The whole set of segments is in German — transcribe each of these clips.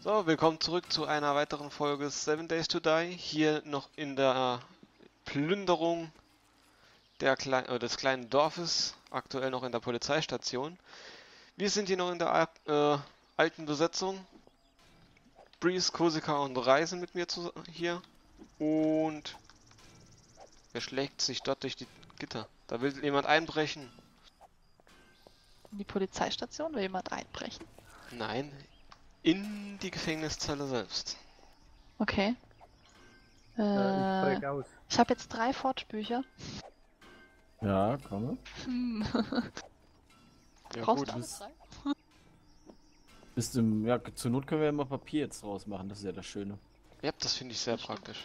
So, willkommen zurück zu einer weiteren Folge Seven Days to Die. Hier noch in der Plünderung des kleinen Dorfes, aktuell noch in der Polizeistation. Wir sind hier noch in der alten Besetzung. Breeze, Kosika und Reisen mit mir hier. Und wer schlägt sich dort durch die Gitter? Da will jemand einbrechen. In die Polizeistation? Will jemand einbrechen? Nein, in die Gefängniszelle selbst. Okay. Ich breche aus. Ich habe jetzt 3 Fortbücher. Ja, komme. Ja Brauchst gut, du alle 3? Bis zum, ja, zur Not können wir ja mal Papier jetzt draus machen, das ist ja das Schöne. ja, das finde ich sehr praktisch.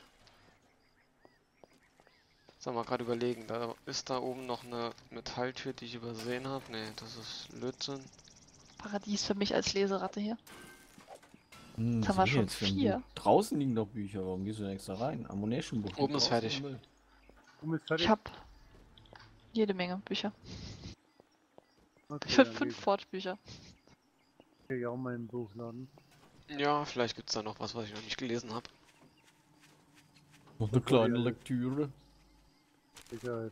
Sag mal, gerade überlegen, da ist da oben noch eine Metalltür, die ich übersehen habe. Ne, das ist Blödsinn. Paradies für mich als Leseratte hier. Jetzt haben wir schon 4. Draußen liegen doch Bücher, warum gehst du denn extra rein? Ammunition-Buch. Oben ist fertig. Ich habe jede Menge Bücher. Okay, Ich habe 5 Fortbücher. Ich will ja auch mal im Buchladen. Ja, vielleicht gibt es da noch was, was ich noch nicht gelesen habe. Noch eine kleine Lektüre. Sicherheit.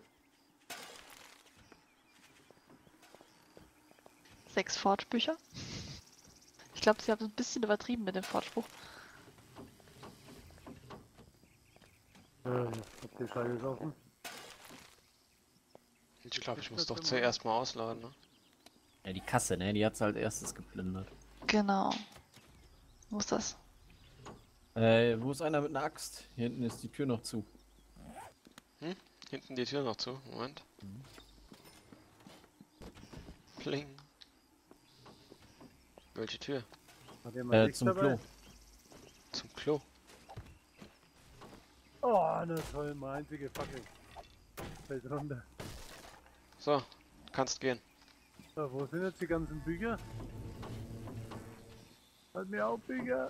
6 Fortbücher. Ich glaube, sie haben ein bisschen übertrieben mit dem Fortspruch. Ich hab die Scheiße offen. Ich glaube, ich muss doch zuerst mal ausladen, ne? Ja, die Kasse, ne? Die hat's halt erstes geplündert. Genau. Wo ist das? Wo ist einer mit einer Axt? Hier hinten ist die Tür noch zu. Hinten die Tür noch zu. Moment. Pling. Welche Tür? Zum Klo. Zum Klo. Oh, na toll, meine einzige Fackel. Fällt runter. So, kannst gehen. So, wo sind jetzt die ganzen Bücher? Halt mir auch Bücher.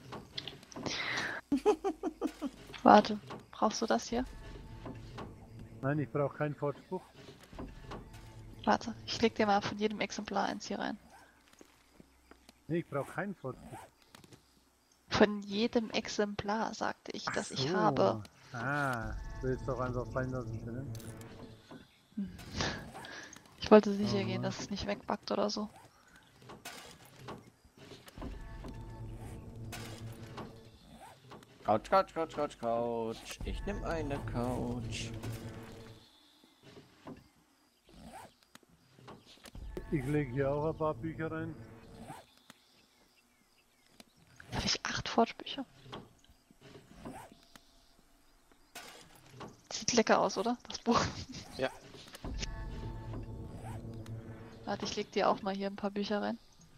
Warte, brauchst du das hier? Nein, ich brauche keinen Fortspruch. Warte, ich leg dir mal von jedem Exemplar eins hier rein. Nee, ich brauche keinen Fortspruch. Von jedem Exemplar, sagte ich, das ich habe. Ah, du willst doch einfach fallen lassen können. Ich wollte sicher gehen, dass es nicht wegbackt oder so. Couch, Couch, Couch, Couch, Couch. Ich nehme eine Couch. Ich lege hier auch ein paar Bücher rein. Habe ich 8 Fortbücher? Sieht lecker aus, oder? Das Buch. Ja. Warte, ich leg dir auch mal hier ein paar Bücher rein.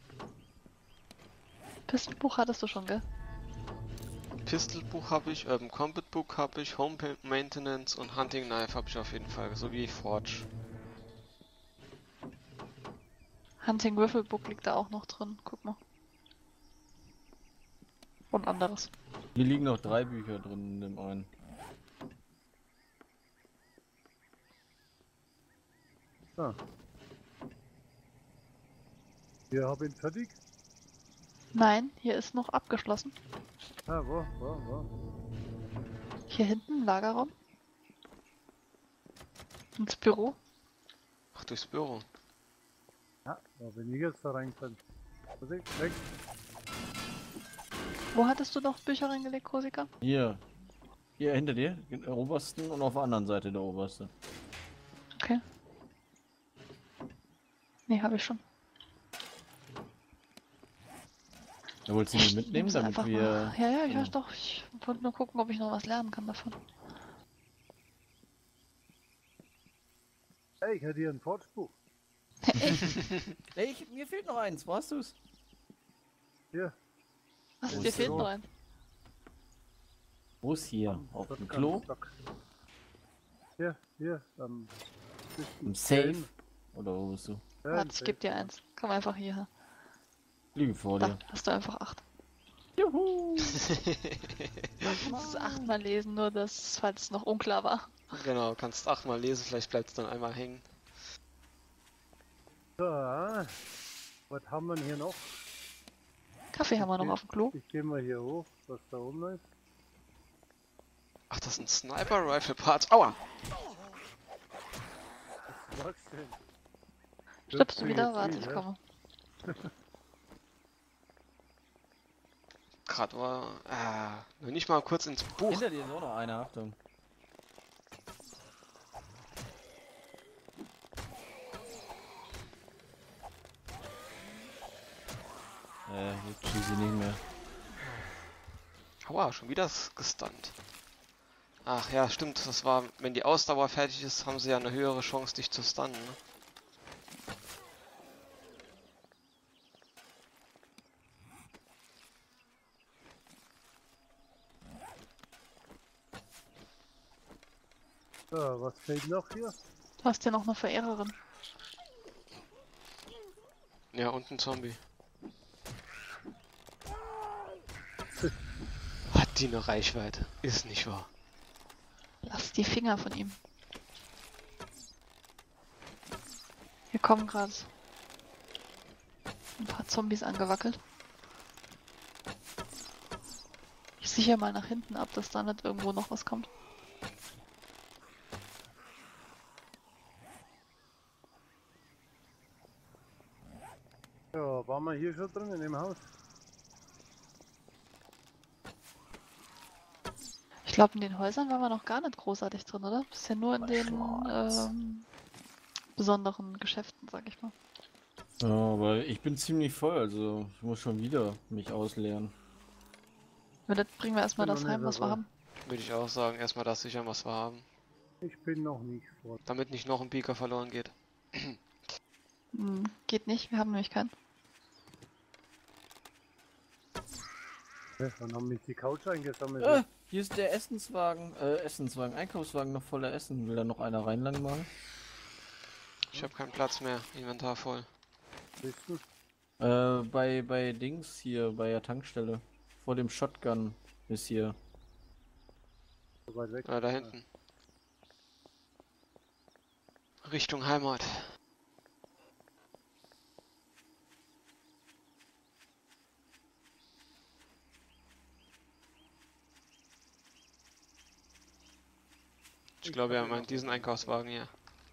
Pistenbuch hattest du schon, gell? Pistolbuch habe ich, Urban Combat Book habe ich, Home Maintenance und Hunting Knife habe ich auf jeden Fall, sowie Forge. Hunting Riffle Book liegt da auch noch drin. Guck mal. Und anderes. Hier liegen noch 3 Bücher drin in dem einen. Ah. Wir haben ihn fertig. Nein, hier ist noch abgeschlossen. Ah, wo? Hier hinten im Lagerraum. Ins Büro. Ach, durchs Büro. Ja, da bin ich jetzt da reingefallen. Weg. Wo hattest du noch Bücher reingelegt, Kosika? Hier. Hier hinter dir, den obersten und auf der anderen Seite der oberste. Okay. Nee, habe ich schon. Da wolltest du die mitnehmen, Nimm's damit einfach wir... mal. Ja, ich weiß doch. Ich wollte nur gucken, ob ich noch was lernen kann davon. Hey, ich hätte hier ein Fortspruch. Hey, mir fehlt noch eins, wo hast du's? Hier. Was, Wo dir ist fehlt der? noch ein. Wo ist hier? Auf dem Klo? Hier, im Safe? Oder wo bist du? Warte, ich geb dir eins. Komm einfach hierher. Liege vor Da dir. hast du einfach 8. Juhu! Das ist 8-mal lesen, nur das, falls es noch unklar war. Genau, kannst 8-mal lesen, vielleicht bleibt es dann einmal hängen. So, was haben wir denn hier noch? Kaffee haben wir noch auf dem Klo. Ich gehe mal hier hoch, was da oben ist. Ach, das sind Sniper-Rifle-Parts. Aua! Was magst du denn? Stirbst du bringt wieder? jetzt Warte, viel, ich ne? komme. Gerade war. Nur nicht mal kurz ins Buch. Hinter dir ist auch noch einer, Achtung. Jetzt schieße ich nicht mehr. Aua, schon wieder gestunt. Ach ja, stimmt. Das war, wenn die Ausdauer fertig ist, haben sie ja eine höhere Chance, dich zu stunnen. Ne? So, was fehlt noch hier? Du hast ja noch eine Verehrerin. Ja, und ein Zombie. Hat die eine Reichweite? Ist nicht wahr. Lass die Finger von ihm. Hier kommen gerade ein paar Zombies angewackelt. Ich sichere mal nach hinten ab, dass da nicht irgendwo noch was kommt. Ja, waren wir hier schon drin in dem Haus? Ich glaube, in den Häusern waren wir noch gar nicht großartig drin, oder? Bisher nur in den besonderen Geschäften, sag ich mal. Ja, aber ich bin ziemlich voll, also ich muss schon wieder mich ausleeren. Wenn nicht, bringen wir erstmal Bin das noch heim, nicht was so wir weit. haben. Würde ich auch sagen, erstmal das sichern, was wir haben. Ich bin noch nicht vor. Damit nicht noch ein Beaker verloren geht. Geht nicht, wir haben nämlich keinen. Ja, dann haben mich die Couch eingesammelt. Hier ist der Einkaufswagen noch voller Essen. Will da noch einer reinlang machen? Ich habe keinen Platz mehr. Inventar voll. Bist du? Bei Dings hier, bei der Tankstelle. Vor dem Shotgun ist hier. So weit weg? Da hinten. Richtung Heimat. Ich glaube, wir haben diesen Einkaufswagen hier.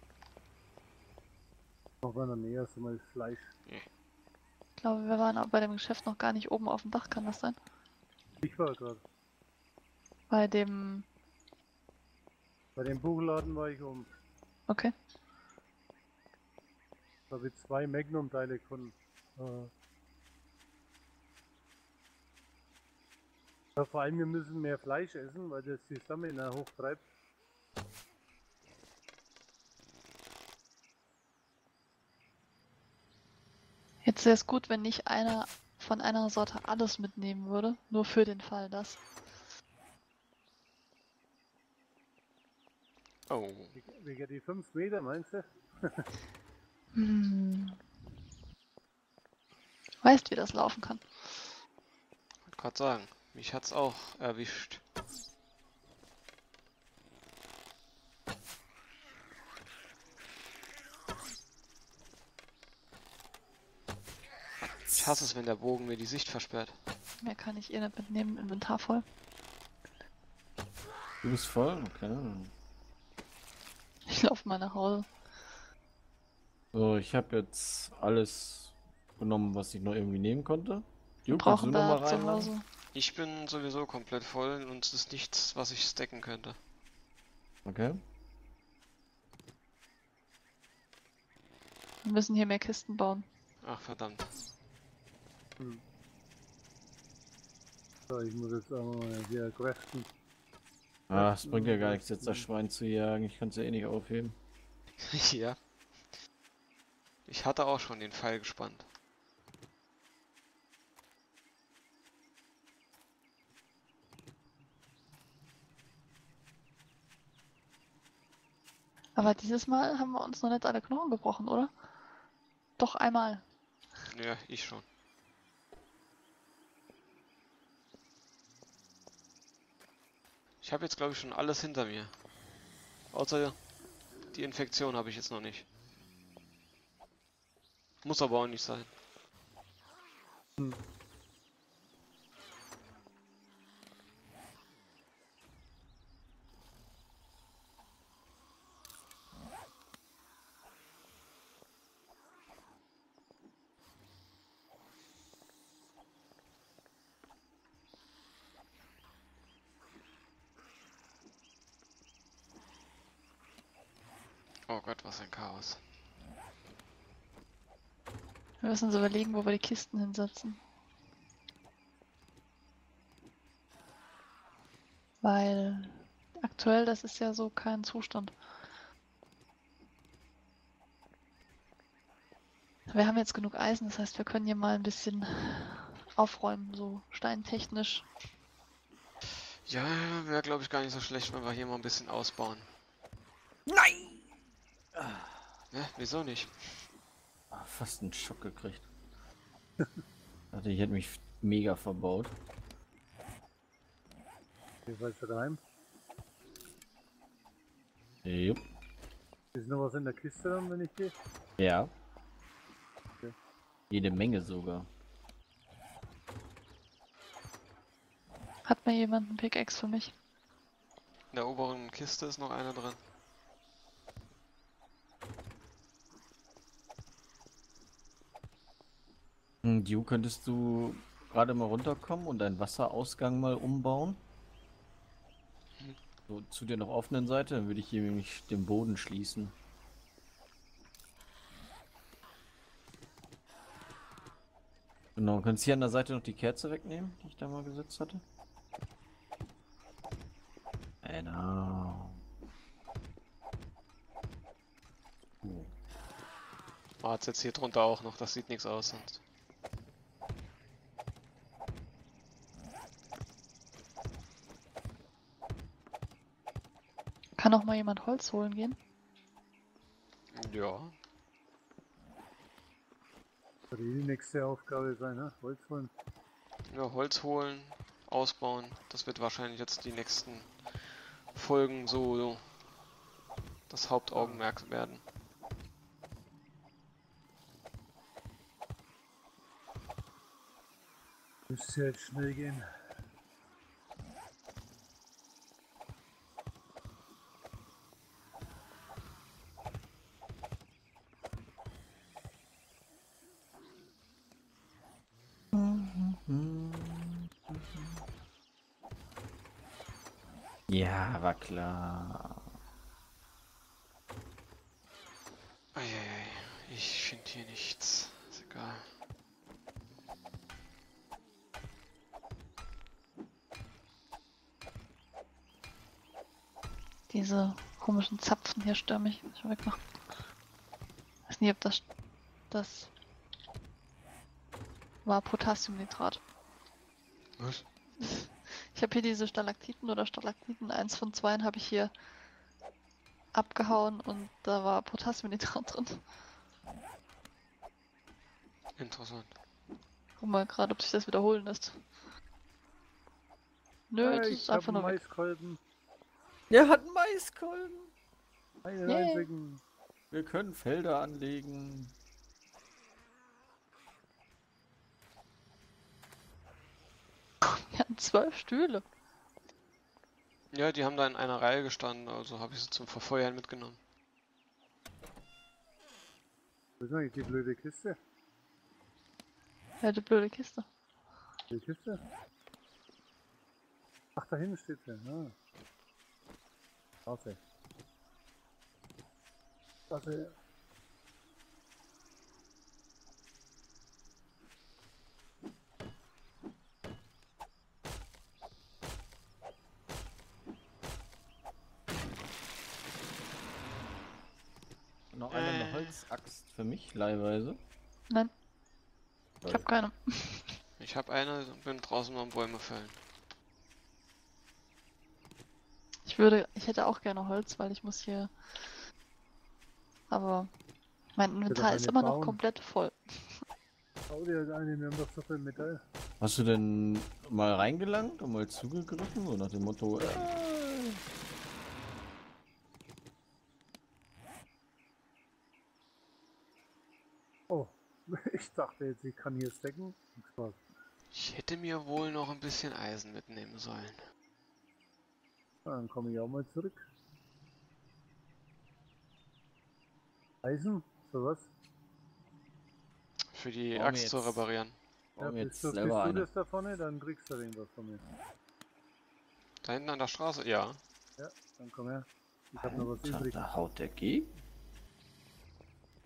Noch einer näher, so mal Fleisch. Ich glaube, wir waren aber bei dem Geschäft noch gar nicht oben auf dem Dach, kann das sein? Ich war gerade. Bei dem... Bei dem Buchladen war ich oben. Okay. Da habe ich 2 Magnum-Teile gefunden. Ja, vor allem, wir müssen mehr Fleisch essen, weil das die Stamina hochtreibt. Jetzt wäre es gut, wenn nicht einer von einer Sorte alles mitnehmen würde. Nur für den Fall, dass... Oh. Wegen die 5 Meter, meinst du? Weißt, wie das laufen kann. Wollte gerade sagen, mich hat's auch erwischt. Ich hasse es, wenn der Bogen mir die Sicht versperrt. Mehr kann ich eh nicht mitnehmen, Inventar voll. Du bist voll? Okay. Ich laufe mal nach Hause. So, ich habe jetzt alles genommen, was ich noch irgendwie nehmen konnte. Wir Jo, kannst du brauchen noch mal da zu reinmachen? Hause. Ich bin sowieso komplett voll und es ist nichts, was ich stacken könnte. Okay. Wir müssen hier mehr Kisten bauen. Ach verdammt. So, ich muss jetzt auch mal hier craften. Ah, es bringt ja gar nichts, jetzt das Schwein zu jagen. Ich kann es ja eh nicht aufheben. Ja. Ich hatte auch schon den Pfeil gespannt. Aber dieses Mal haben wir uns noch nicht alle Knochen gebrochen, oder? Doch einmal. Ja, ich schon. Ich habe jetzt glaube ich schon alles hinter mir. Außer die Infektion habe ich jetzt noch nicht. Muss aber auch nicht sein. Oh Gott, was ein Chaos. Wir müssen uns überlegen, wo wir die Kisten hinsetzen. Weil aktuell, das ist ja so kein Zustand. Wir haben jetzt genug Eisen, das heißt, wir können hier mal ein bisschen aufräumen, so steintechnisch. Ja, wäre glaube ich gar nicht so schlecht, wenn wir hier mal ein bisschen ausbauen. Nein! Ne, wieso nicht? Ah, fast einen Schock gekriegt. Dachte, ich hätte mich mega verbaut. Wie seid ihr daheim? Jupp. Ist noch was in der Kiste dann, wenn ich gehe? Ja. Okay. Jede Menge sogar. Hat mir jemand einen Pickaxe für mich? In der oberen Kiste ist noch einer drin. Du, könntest du gerade mal runterkommen und deinen Wasserausgang mal umbauen? So zu der noch offenen Seite, dann würde ich hier nämlich den Boden schließen. Genau, kannst hier an der Seite noch die Kerze wegnehmen, die ich da mal gesetzt hatte? Genau. Warte jetzt hier drunter auch noch, das sieht nichts aus sonst. Kann auch mal jemand Holz holen gehen? Ja. Soll die nächste Aufgabe sein, ne? Holz holen. Ja, Holz holen, ausbauen. Das wird wahrscheinlich jetzt die nächsten Folgen so das Hauptaugenmerk werden. Müsste jetzt schnell gehen. Ja, war klar. Eieiei, ich finde hier nichts. Ist egal. Diese komischen Zapfen hier stören mich. Muss ich mal wegmachen. Weiß nicht, ob das war Potassiumnitrat. Was? Ich habe hier diese Stalaktiten oder Stalaktiten, 1 von 2 habe ich hier abgehauen und da war Potassiumnitrat drin. Interessant. Guck mal gerade, ob sich das wiederholen lässt. Nö, das Ich ist hab einfach einen nur weg. Maiskolben. Der hat einen Maiskolben. Einen Yay. einzigen. Wir können Felder anlegen. Wir hatten 12 Stühle. Ja, die haben da in einer Reihe gestanden, also habe ich sie zum Verfeuern mitgenommen. Was ist eigentlich die blöde Kiste? Ja, die blöde Kiste. Die Kiste? Ach, da hinten steht sie. Ah. Warte. Warte. Noch eine Holzaxt für mich, leihweise. Nein, ich habe keine. Ich habe eine und bin draußen am Bäume fällen. Ich hätte auch gerne Holz, weil ich muss hier. Aber mein Inventar doch ist eine immer noch bauen. komplett voll. Schau dir das eine, wir haben doch so viel Metall. Hast du denn mal reingelangt und mal zugegriffen? So nach dem Motto, Oh, ich dachte jetzt, ich kann hier stacken. Spaß. Ich hätte mir wohl noch ein bisschen Eisen mitnehmen sollen. Dann komme ich auch mal zurück. Eisen? So was? Für die Bauen wir Axt zu jetzt- reparieren. Bauen wir jetzt bist selber du eine. das da vorne? Dann kriegst du irgendwas von mir. Da hinten an der Straße? Ja. Ja, dann komm her. Ich hab noch was Alter, übrig. da haut der gegen.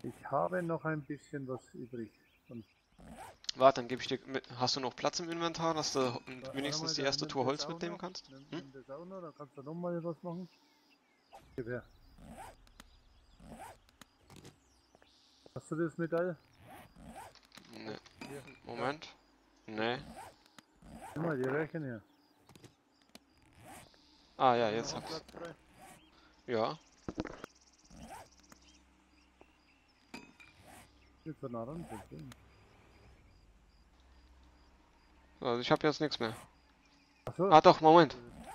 Ich habe noch ein bisschen was übrig. Und Warte, dann gebe ich dir mit. Hast du noch Platz im Inventar, dass du warte wenigstens mal, die dann erste nimm Tour das Holz auch mitnehmen noch. kannst? Nimm, Hm? nimm das auch noch, dann kannst du nochmal was machen. Gib her. Hast du das Metall? Ne. Hier. Moment. Ne. Nimm mal die Röhrchen her. Ah ja, Noch jetzt ein hab's. Platz frei. Ja. Jetzt so nah ran. Also ich habe jetzt nichts mehr. Achso. Ah doch, Moment.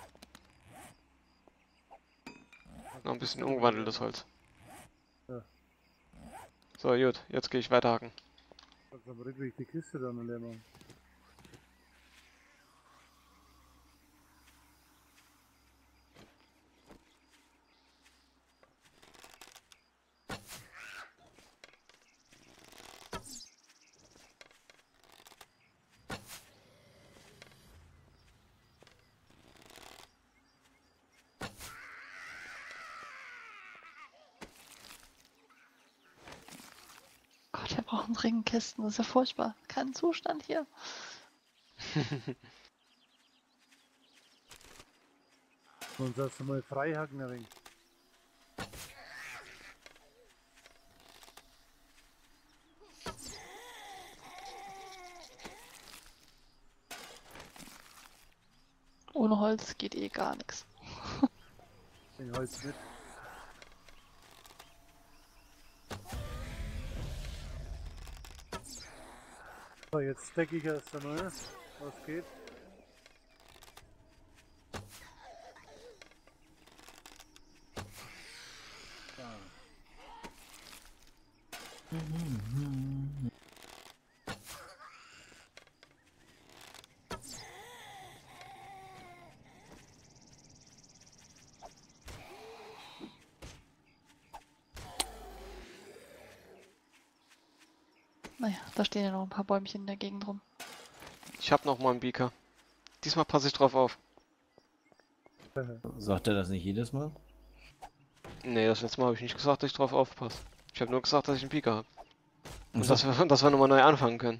Noch ein bisschen umgewandeltes Holz. Ja. So, gut. Jetzt gehe ich weiterhaken. Kannst am Rückweg die Kiste dann leer machen. Gott, wir brauchen dringend Kisten. Das ist ja furchtbar. Kein Zustand hier. Sonst hast du mal Freihaken ein wenig. Ohne Holz geht eh gar nichts. Den Holz mit. So, jetzt decke ich erst einmal. Was geht? Naja, da stehen ja noch ein paar Bäumchen in der Gegend rum. Ich habe noch mal einen Beaker. Diesmal passe ich drauf auf. Sagt er das nicht jedes Mal? Nee, das letzte Mal habe ich nicht gesagt, dass ich drauf aufpasse. Ich habe nur gesagt, dass ich einen Beaker habe. Und Achso. dass wir nochmal neu anfangen können.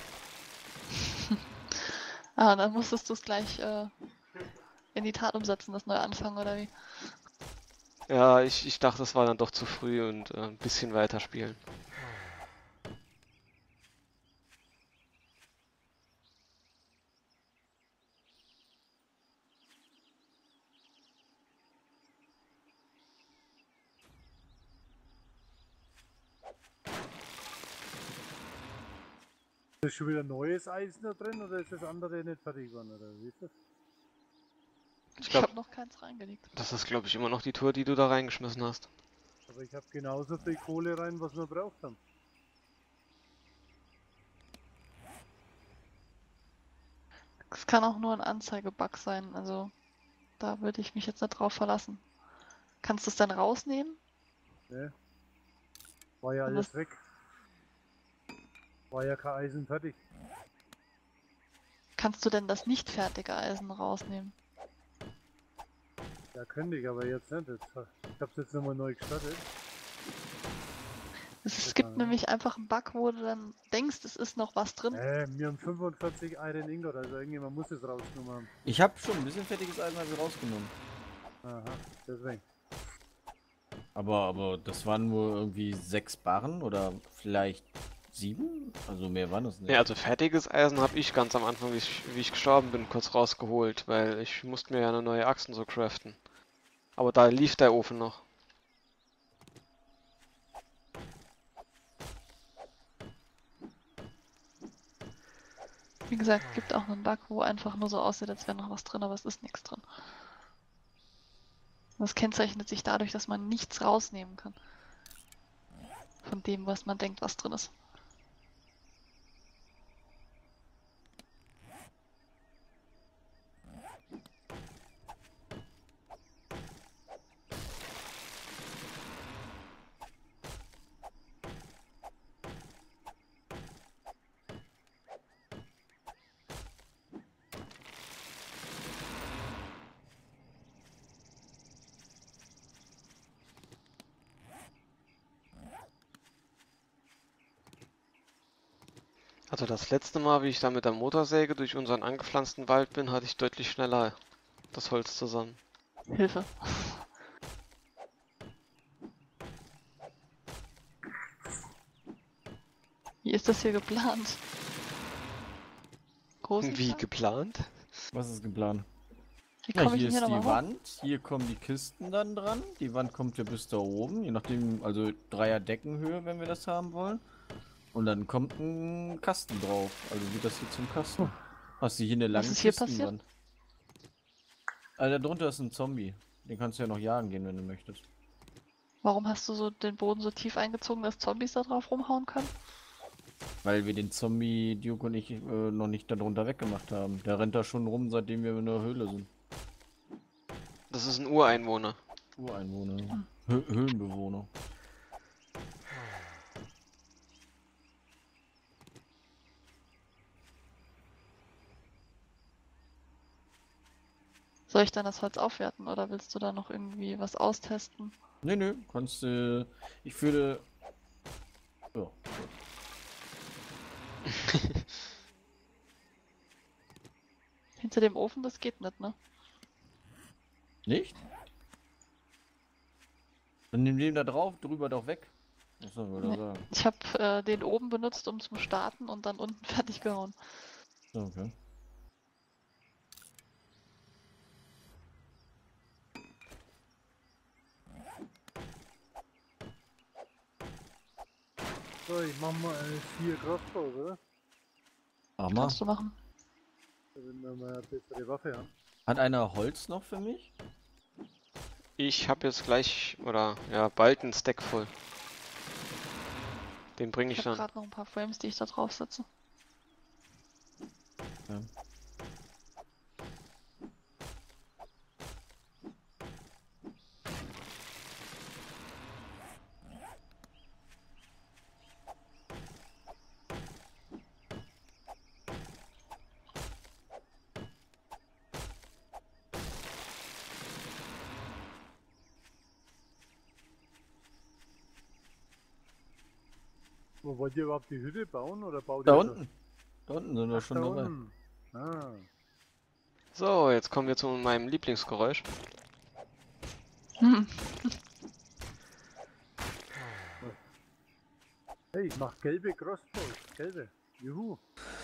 Ah, dann musstest du es gleich in die Tat umsetzen, das neue Anfangen, oder wie? Ja, ich dachte, das war dann doch zu früh und ein bisschen weiter spielen. Ist schon wieder neues Eisen da drin oder ist das andere nicht fertig geworden? Oder wie ist das? Ich Ich glaube, habe noch keins reingelegt. das ist, glaube ich, immer noch die Tour, die du da reingeschmissen hast. Aber ich habe genauso viel Kohle rein, was wir braucht haben. Es kann auch nur ein Anzeigebug sein, also da würde ich mich jetzt nicht drauf verlassen. Kannst du es dann rausnehmen? Ne? War ja Und alles weg. War ja kein Eisen fertig. Kannst du denn das nicht fertige Eisen rausnehmen? Ja, könnte ich, aber jetzt nicht. Ich habe es jetzt nochmal neu gestartet. Es Das gibt kann- nämlich einfach einen Bug, wo du dann denkst, es ist noch was drin. Wir haben 45 Iron Ingot, also irgendjemand muss es rausgenommen haben. Ich habe schon ein bisschen fertiges Eisen habe ich rausgenommen. Aha, deswegen. Aber das waren nur irgendwie 6 Barren oder vielleicht 7? Also mehr waren es nicht. Ja, also fertiges Eisen habe ich ganz am Anfang, wie ich gestorben bin, kurz rausgeholt, weil ich musste mir ja eine neue Axt und so craften. Aber da lief der Ofen noch. Wie gesagt, gibt auch einen Bug, wo einfach nur so aussieht, als wäre noch was drin, aber es ist nichts drin. Das kennzeichnet sich dadurch, dass man nichts rausnehmen kann. Von dem, was man denkt, was drin ist. Also das letzte Mal, wie ich da mit der Motorsäge durch unseren angepflanzten Wald bin, hatte ich deutlich schneller das Holz zusammen. Hilfe. Wie ist das hier geplant? Großen Wie Plan? geplant? Was ist geplant? Wie Ja, komme ich hier denn hier ist die nochmal hoch? Wand, hier kommen die Kisten dann dran. Die Wand kommt ja bis da oben, je nachdem, also Dreier Deckenhöhe, wenn wir das haben wollen. Und dann kommt ein Kasten drauf. Also wird das hier zum Kasten. Hast du hier eine lange ist hier passiert? Kistenwand? Also darunter ist ein Zombie. Den kannst du ja noch jagen gehen, wenn du möchtest. Warum hast du so den Boden so tief eingezogen, dass Zombies da drauf rumhauen können? Weil wir den Zombie, Duke und ich, noch nicht darunter weggemacht haben. Der rennt da schon rum, seitdem wir in der Höhle sind. Das ist ein Ureinwohner. Ureinwohner. Höhlenbewohner. Soll ich dann das Holz aufwerten oder willst du da noch irgendwie was austesten? Nö, kannst du. Ich würde. Ja. Hinter dem Ofen, das geht nicht, ne? Nicht? Dann nimm den da drauf, drüber doch weg. Achso, würde Nee. sagen. Ich habe den oben benutzt, um zum Starten und dann unten fertig gehauen. Okay. So, ich mach mal 4 Crossbows, oder? Mach mal. Kannst du machen. Damit wir mal eine bessere Waffe haben. Hat einer Holz noch für mich? Ich habe jetzt gleich, oder ja, bald einen Stack voll. Den bringe Ich ich habe dann. gerade noch ein paar Frames, die ich da drauf setze. Ja. Wo wollt ihr überhaupt die Hütte bauen oder baut Da ihr unten. Da unten sind wir schon da dabei. unten? Ah. So, jetzt kommen wir zu meinem Lieblingsgeräusch. Hm. Hey, ich mach gelbe Crossbows. Gelbe. Juhu.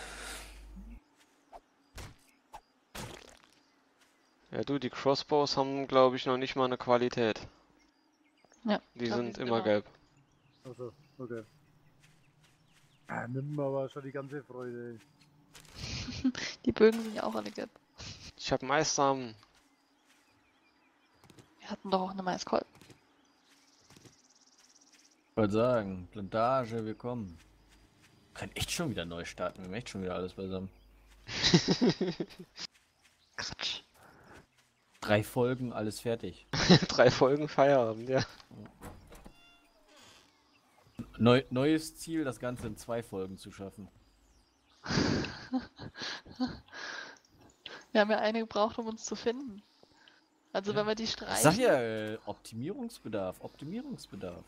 Ja, du, die Crossbows haben, glaube ich, noch nicht mal eine Qualität. Ja, Die glaub, sind immer gelb. Also, okay. Ah, nimmt mir aber schon die ganze Freude. Ey. Die Bögen sind ja auch alle gelb. Ich habe Maissamen. Wir hatten doch auch eine Maiskolben. Ich wollte sagen, Plantage, willkommen. Wir können echt schon wieder neu starten. Wir haben echt schon wieder alles beisammen. Quatsch. 3 Folgen, alles fertig. 3 Folgen Feierabend, ja. Neues Ziel, das Ganze in 2 Folgen zu schaffen. Wir haben ja eine gebraucht, um uns zu finden. Also Ja. wenn wir die Ich sag streichen... ja, Optimierungsbedarf, Optimierungsbedarf.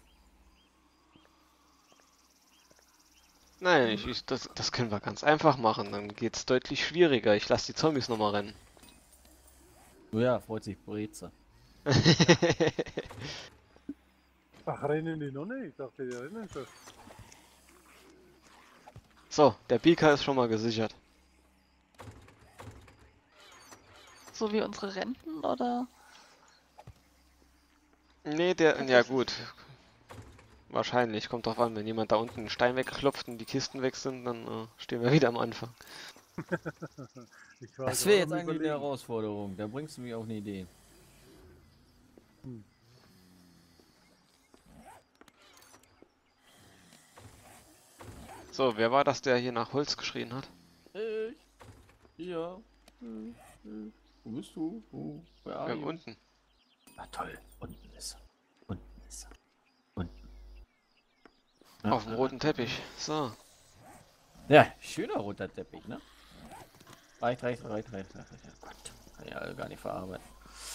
Nein, das können wir ganz einfach machen. Dann geht's deutlich schwieriger. Ich lasse die Zombies nochmal rennen. Oh ja, freut sich Breze. Ach, rennen die noch nicht? Ich dachte, die rennen schon. So, der Beaker ist schon mal gesichert. So wie unsere Renten, oder? Nee, ja Tatsächlich. gut. Wahrscheinlich, kommt drauf an, wenn jemand da unten einen Stein wegklopft und die Kisten weg sind, dann stehen wir wieder am Anfang. Ich war Das gerade wäre jetzt am eigentlich eine Überlegen. Herausforderung. Da bringst du mich auf eine Idee. So, wer war das, der hier nach Holz geschrien hat? Ich. Hier. Wo bist du? Wer are you? Unten. Ah, toll. Unten ist er. Unten ist er. Unten. Ja, Auf dem roten Teppich. So. Ja, schöner roter Teppich, ne? Reicht. Gott, kann ich alle gar nicht verarbeiten.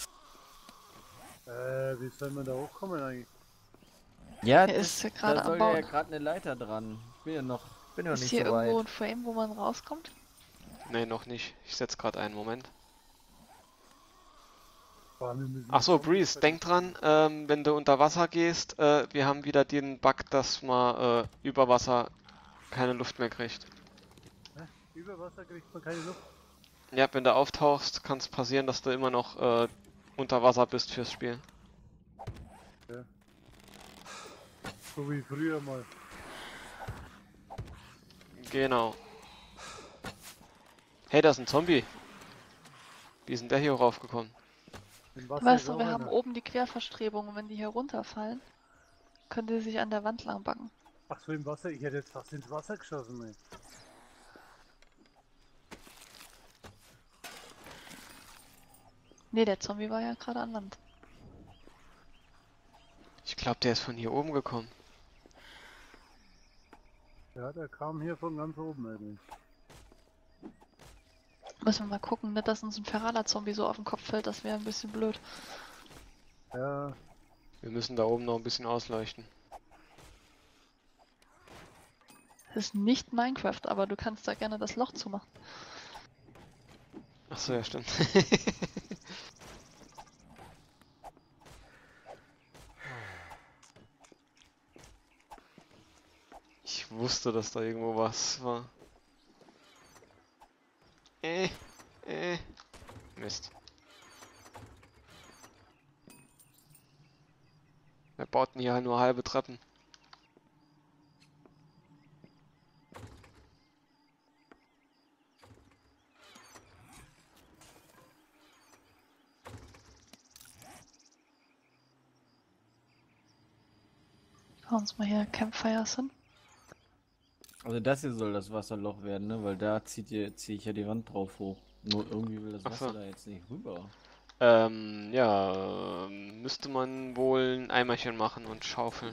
Wie soll man da hochkommen eigentlich? Ja, Er ist ja gerade da am soll Bauen. ja gerade eine Leiter dran. Ich bin ja noch bin ja Ist nicht hier so irgendwo weit. ein Frame, wo man rauskommt? Nee, noch nicht. Ich setze gerade einen Moment. Boah, wir müssen Ach so, jetzt Breeze, denk dran, wenn du unter Wasser gehst, wir haben wieder den Bug, dass man über Wasser keine Luft mehr kriegt. Über Wasser kriegt man keine Luft. Ja, wenn du auftauchst, kann es passieren, dass du immer noch unter Wasser bist fürs Spiel. So wie früher mal. Genau. Hey, da ist ein Zombie. Wie ist denn der hier raufgekommen? Im Wasser Weißt ist du, auch wir haben einer. oben die Querverstrebung und wenn die hier runterfallen, können die sich an der Wand lang backen. Ach so, im Wasser. Ich hätte jetzt fast ins Wasser geschossen, ey. Nee, der Zombie war ja gerade an Land. Ich glaube, der ist von hier oben gekommen. Ja, der kam hier von ganz oben, ey. Müssen wir mal gucken, nicht, dass uns ein Ferala-Zombie so auf den Kopf fällt, das wäre ein bisschen blöd. Ja, Wir müssen da oben noch ein bisschen ausleuchten. Das ist nicht Minecraft, aber du kannst da gerne das Loch zumachen. Ach so, ja, stimmt. Ich wusste, dass da irgendwo was war. Mist. Wir bauten hier halt nur halbe Treppen. Schauen uns mal hier Campfires hin. Also das hier soll das Wasserloch werden, ne? Weil da ziehe ich ja die Wand drauf hoch. Nur irgendwie will das Ach so. Wasser da jetzt nicht rüber. Ja, müsste man wohl ein Eimerchen machen und schaufeln.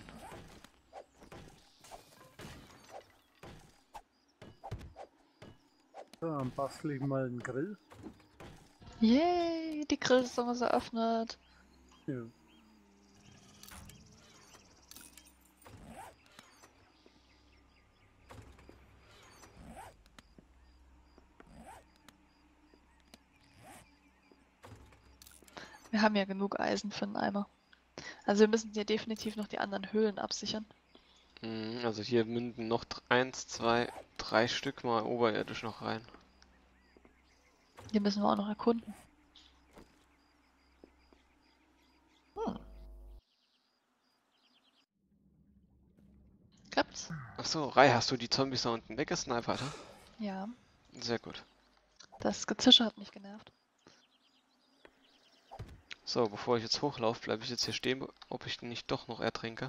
so, dann bastel ich mal einen Grill. Yay, die Grillsaison ist eröffnet. Ja. Wir haben ja genug Eisen für einen Eimer. Also wir müssen hier definitiv noch die anderen Höhlen absichern. Also hier münden noch 1, 2, 3 Stück mal oberirdisch noch rein. Die müssen wir auch noch erkunden. Klappt's? Ach so, Rai, hast du die Zombies da unten weggesnipert, ha? Ja. Sehr gut. Das Gezische hat mich genervt. So, bevor ich jetzt hochlaufe, bleibe ich jetzt hier stehen, ob ich den nicht doch noch ertrinke.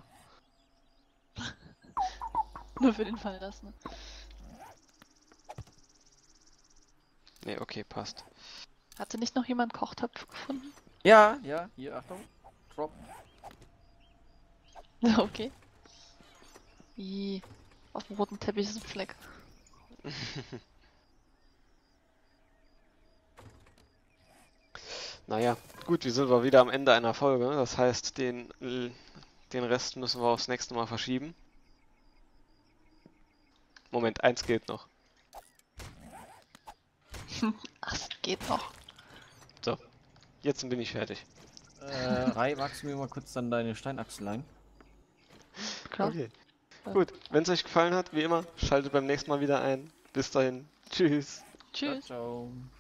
Nur für den Fall, dass, ne? Ne, okay, passt. Hatte nicht noch jemand Kochtopf gefunden? Ja, ja, hier, Achtung. Drop. Okay. Ih, auf dem roten Teppich ist ein Fleck. Naja, gut, wir sind wieder am Ende einer Folge. Das heißt, den Rest müssen wir aufs nächste Mal verschieben. Moment, eins geht noch. Ach, es geht noch. So, jetzt bin ich fertig. Rai, magst du mir mal kurz dann deine Steinachse leihen? Klar. Okay. Ja. Gut, wenn es euch gefallen hat, wie immer, schaltet beim nächsten Mal wieder ein. Bis dahin. Tschüss. Tschüss. Ciao, ciao.